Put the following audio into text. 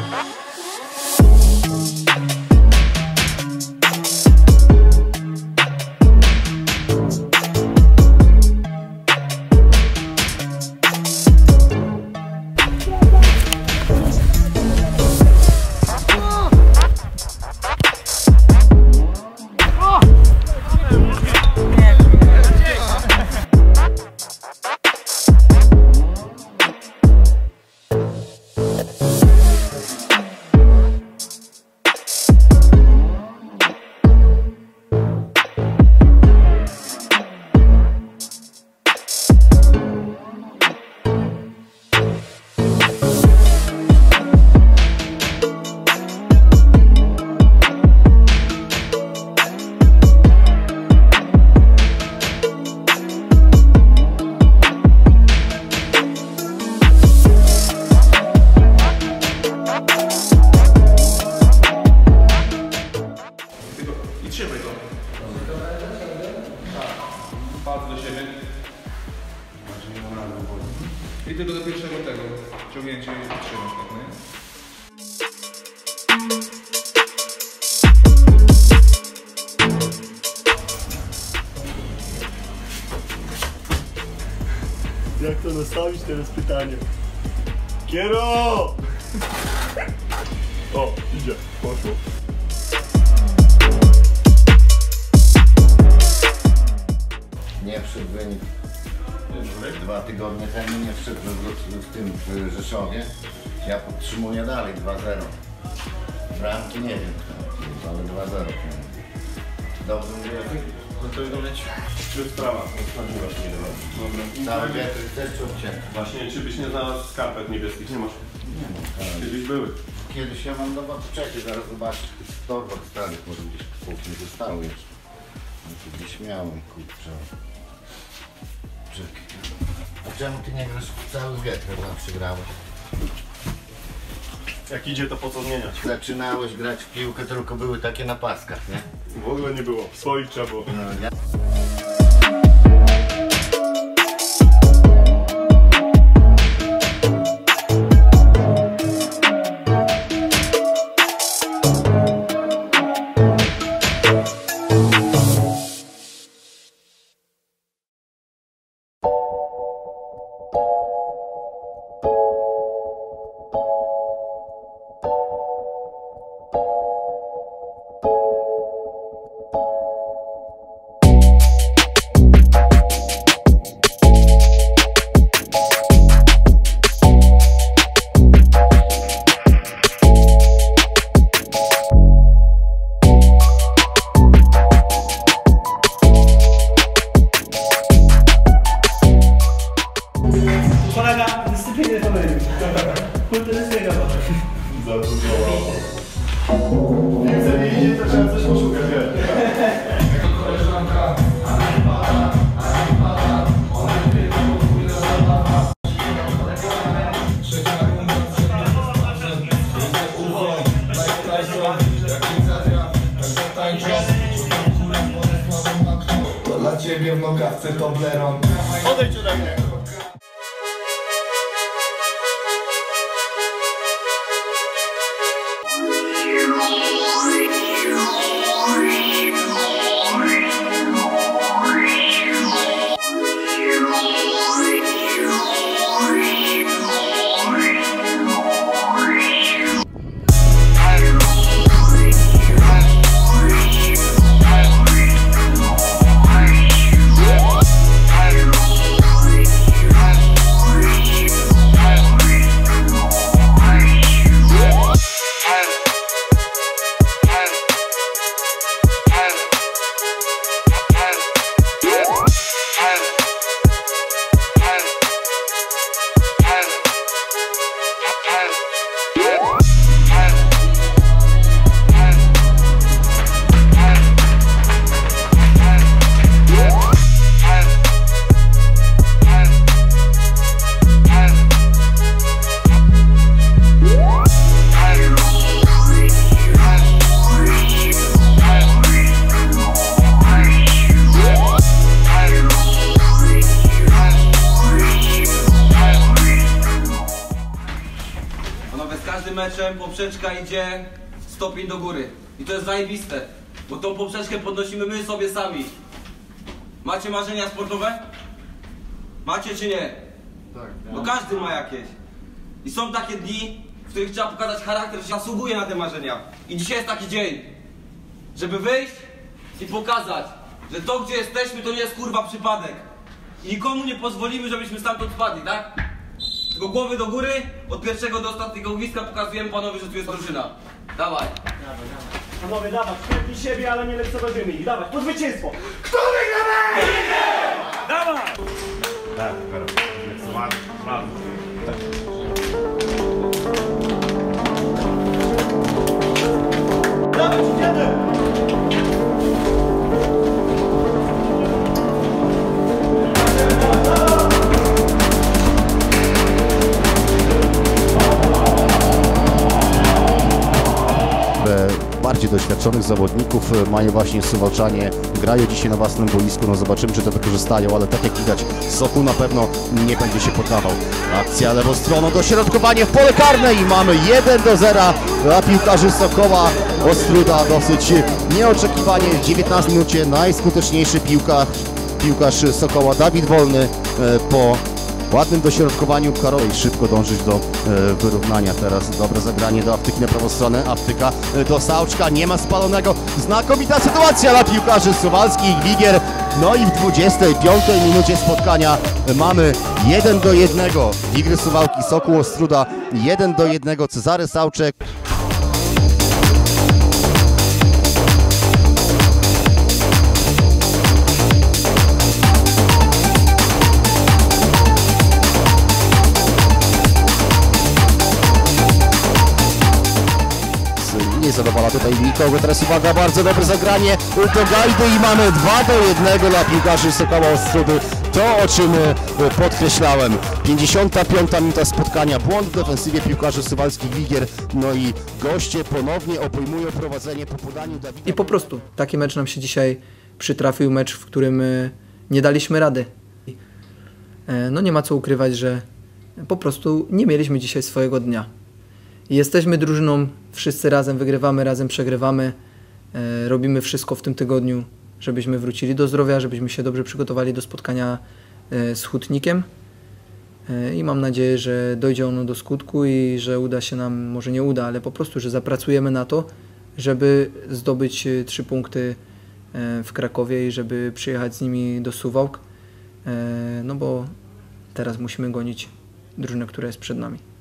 I tylko do pierwszego tego ciągnięcie i trzymać, tak, nie? Jak to nastawić, teraz pytanie. Kiero! O, idzie, poszło. Nie wszedł wynik 2 tygodnie temu, nie wszedł w tym w Rzeszowie. Ja podtrzymuję dalej 2-0. Bramki nie wiem kto, ale 2-0. Dobrze mówię. No to idą leci. Czy sprawa, odchodziła się nie dobra. Cały wiatr też ciągnie. Właśnie, czy byś nie znalazł skarpet niebieskich? Nie masz. Nie mam. Kiedyś były. Kiedyś ja mam, no bo czekaj, zaraz zobaczysz w torbach starych, może gdzieś w kuchni zostały jeszcze. No to gdzieś miałem, kurczę. Czekaj. A czemu ty nie grasz w cały wiatr, zawsze grałeś? Jak idzie, to po co zmieniać? Zaczynałeś grać w piłkę, tylko były takie na paskach, nie? W ogóle nie było. Swoich trzeba było. No, ja... Kolega, dyscypliny to będzie. Kulturystyka to. Za dużo. Jak za nie idzie, to trzeba coś poszukać, wiesz? To dla ciebie w nogawce Toblerone. Odejdź ode mnie. meczem poprzeczka idzie stopień do góry. I to jest zajebiste, bo tą poprzeczkę podnosimy my sobie sami. Macie marzenia sportowe? Macie czy nie? Tak. No każdy ma jakieś. I są takie dni, w których trzeba pokazać charakter, że się zasługuje na te marzenia. I dzisiaj jest taki dzień, żeby wyjść i pokazać, że to, gdzie jesteśmy, to nie jest kurwa przypadek. I nikomu nie pozwolimy, żebyśmy stamtąd spadli, tak? Tylko głowy do góry, od pierwszego do ostatniego gwizdka pokazujemy panowie, że tu jest drużyna. Dawaj. Panowie, dawać, pewni siebie, ale nie lekceważymy ich. Dawać, po zwycięstwo! Kto wygra? Dawaj! Tak, Karol. Bardzo. Dawać, idziemy! Bardziej doświadczonych zawodników mają właśnie Suwałczanie, grają dzisiaj na własnym boisku, no zobaczymy, czy to wykorzystają, ale tak jak widać, Sokół na pewno nie będzie się poddawał. Akcja lewą stroną, dośrodkowanie w pole karne i mamy 1-0 dla piłkarzy Sokoła. Ostróda dosyć nieoczekiwanie w 19 minucie, najskuteczniejszy piłkarz Sokoła Dawid Wolny po ładnym dośrodkowaniu Karol i szybko dążyć do wyrównania. Teraz dobre zagranie do Aptyki na prawą stronę. Aptyka do Sałczka, nie ma spalonego. Znakomita sytuacja dla piłkarzy Suwalski i Wigier. No i w 25 minucie spotkania mamy 1-1. Wigry Suwałki, Sokół Ostróda 1-1. Cezary Sałczek. Nie zadowala tutaj nikogo. Teraz uwaga, bardzo dobre zagranie do Gajdy i mamy 2-1 dla piłkarzy Sokoła Ostródy. To, o czym podkreślałem. 55 minuta spotkania. Błąd w defensywie piłkarzy suwalskich Wigier. No i goście ponownie obejmują prowadzenie po podaniu Dawida. I po prostu taki mecz nam się dzisiaj przytrafił. Mecz, w którym nie daliśmy rady. No nie ma co ukrywać, że po prostu nie mieliśmy dzisiaj swojego dnia. Jesteśmy drużyną, wszyscy razem wygrywamy, razem przegrywamy. Robimy wszystko w tym tygodniu, żebyśmy wrócili do zdrowia, żebyśmy się dobrze przygotowali do spotkania z Hutnikiem. I mam nadzieję, że dojdzie ono do skutku i że uda się nam, może nie uda, ale po prostu, że zapracujemy na to, żeby zdobyć 3 punkty w Krakowie i żeby przyjechać z nimi do Suwałk. No bo teraz musimy gonić drużynę, która jest przed nami.